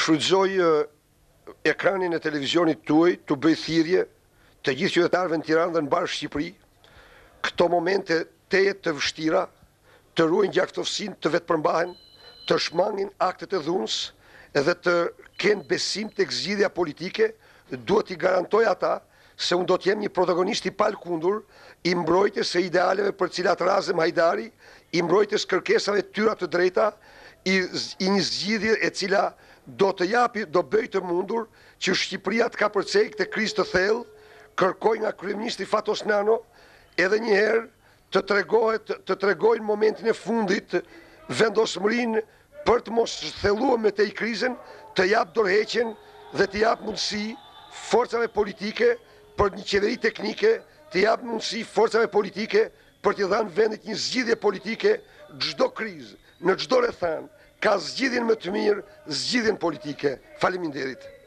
shfrytëzoj ekranin e televizionit tuaj të bëj thirrje të gjithë qytetarëve në Tiranë dhe në barë Shqipëri, këto momente tejet të vështira, të ruajnë gjaktësinë, të vetë përmbahen, të shmangin aktet e dhunës edhe të kenë besim tek zgjidhja politike, duhet i garantoj ata se unë do të jem një protagonist i palkundur, i mbrojtjes së idealeve për cilat Razem Hajdari, i mbrojtjes kërkesave tyra të drejta, i një zgjidhje e cila do të japi, do bëj të mundur që Shqipëria të ka përcej këtë krizë të thellë, kërkoj nga kryeministri Fatos Nano edhe një herë të tregojnë momentin e fundit vendosmërinë për të mos thelluar me tej krizën, të jap dorëheqjen dhe të jap mundësi forcave politike për një qeveri teknike, të jap mundësi forcave politike për të dhënë vendit një zgjidhje politike. Çdo krizë, në çdo rrethan, ka zgjidhjen më të mirë, zgjidhjen politike. Faleminderit.